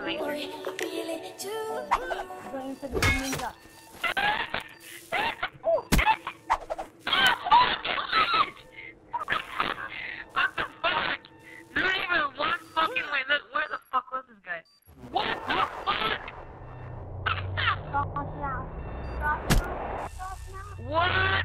laser. Going to the ninja. What the fuck? Not even one fucking way. Look, where the fuck was this guy? What the fuck? Stop now. Stop now. Stop now. What?